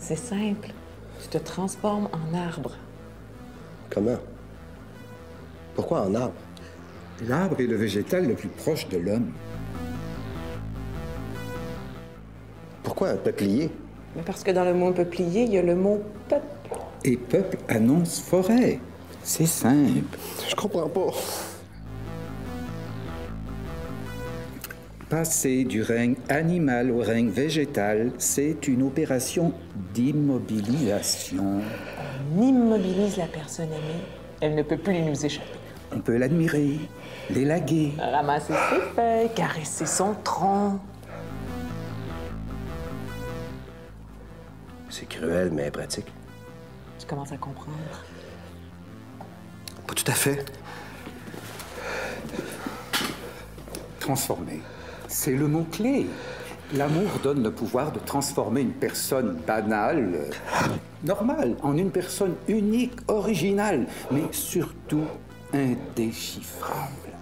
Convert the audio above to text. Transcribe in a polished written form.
C'est simple. Tu te transformes en arbre. Comment? Pourquoi en arbre? L'arbre est le végétal le plus proche de l'homme. Pourquoi un peuplier? Mais parce que dans le mot peuplier, il y a le mot peuple. Et peuple annonce forêt. C'est simple. Je comprends pas. Passer du règne animal au règne végétal, c'est une opération d'immobilisation. On immobilise la personne aimée. Elle ne peut plus nous échapper. On peut l'admirer, l'élaguer. Ramasser ses feuilles, caresser son tronc. C'est cruel, mais pratique. Tu commences à comprendre. Pas tout à fait. Transformer, c'est le mot-clé. L'amour donne le pouvoir de transformer une personne banale, normale, en une personne unique, originale, mais surtout indéchiffrable.